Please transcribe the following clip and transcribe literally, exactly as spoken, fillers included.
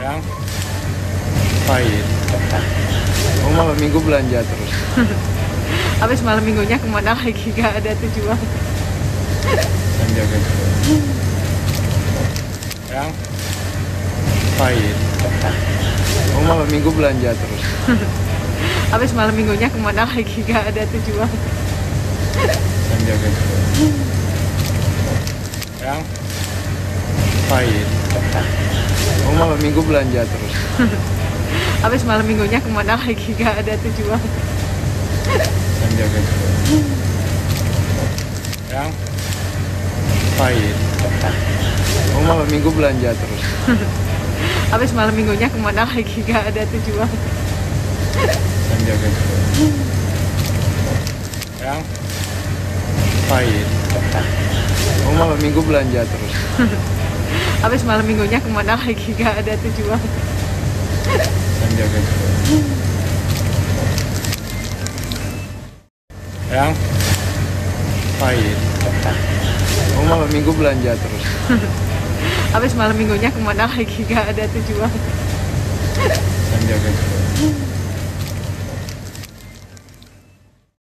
Yang pahit. Oh, malam minggu belanja terus. Habis malam minggunya kemana lagi? Gak ada tujuan. Dan jaga juga. Yang pahit. Oh, malam minggu belanja terus. Habis malam minggunya kemana lagi? Gak ada tujuan. Dan jaga juga. Yang pahit. Oh, malam minggu belanja terus. Habis malam minggunya kemana lagi? Gak ada tujuan. Dan jaga juga. Yang pahit. Oh, malam minggu belanja terus. Habis malam minggunya kemana lagi? Gak ada tujuan. Dan jaga juga. Yang pahit. Oh, malam minggu belanja terus. Habis malam minggunya kemana lagi? Gak ada tujuan. Dan jaga juga. Yang pahit. Oh, malam minggu belanja terus. Habis malam minggunya kemana lagi? Gak ada tujuan. Dan jaga juga.